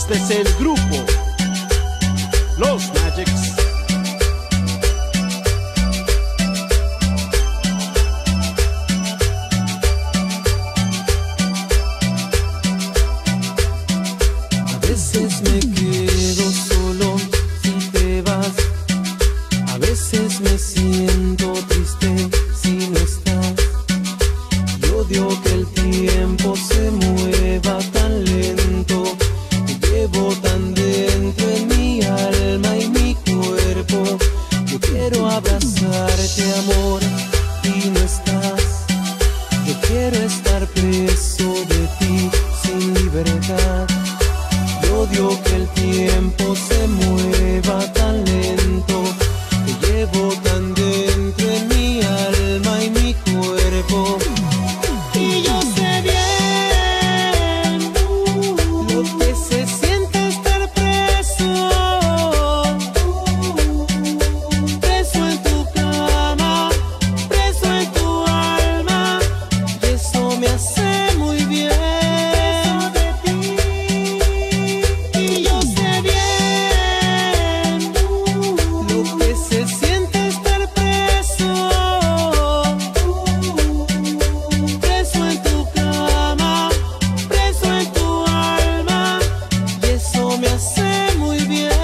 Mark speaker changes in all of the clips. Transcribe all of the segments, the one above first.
Speaker 1: Este es el grupo Los Magics.
Speaker 2: A veces me quedo solo si te vas, a veces me siento triste si no estás. Y odio que el tiempo se mueva tan lento, te llevo tan dentro en mi alma y mi cuerpo. Yo quiero abrazarte, amor, y no estás. Yo quiero estar preso de ti sin libertad. Yo odio que el tiempo se mueva tan lento, te llevo tan dentro en mi alma y mi cuerpo. Y yo sé bien lo que se siente estar preso, preso en tu cama, preso en tu alma, y eso me hace muy bien. Y yo sé bien lo que se siente estar preso, preso en tu cama, preso en tu alma, y eso me hace muy bien.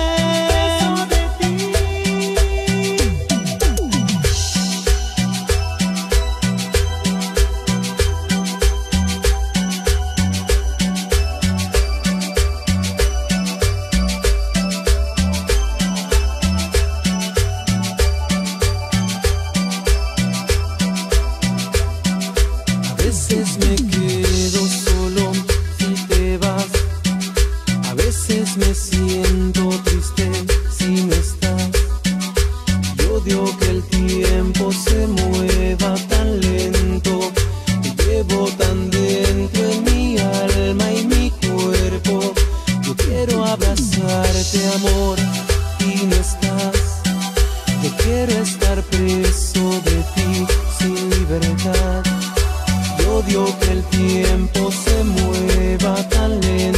Speaker 2: A veces me quedo solo si te vas, a veces me siento triste si no estás. Yo odio que el tiempo se mueva tan lento, te llevo tan dentro en mi alma y mi cuerpo. Yo quiero abrazarte, amor, y no estás. Yo quiero estar preso de ti sin libertad. Yo odio que el tiempo se mueva tan lento,